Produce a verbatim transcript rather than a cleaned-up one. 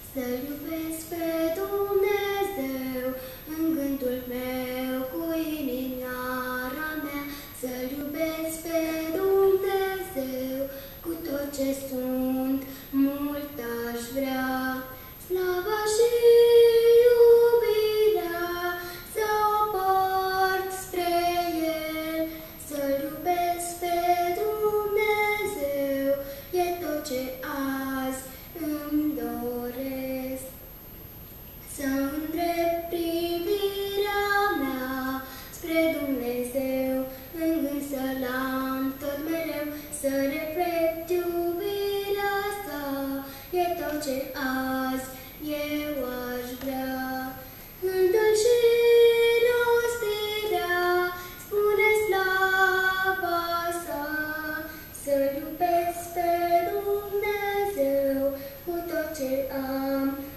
Să-L iubesc pe Dumnezeu în gândul meu, cu inimioara mea. Să-L iubesc pe Dumnezeu cu tot ce sunt, mult aș vrea. Slava și iubirea să o port spre El. Să-L iubesc pe Dumnezeu e tot ce azi îmi doresc. Să îndrept privirea mea spre Dumnezeu, în gând să-L am tot mereu. Să reflect iubirea sa, e tot ce azi eu aș vrea. Gândul și rostirea spune slava sa. Să-L iubesc pe Dumnezeu cu tot ce am.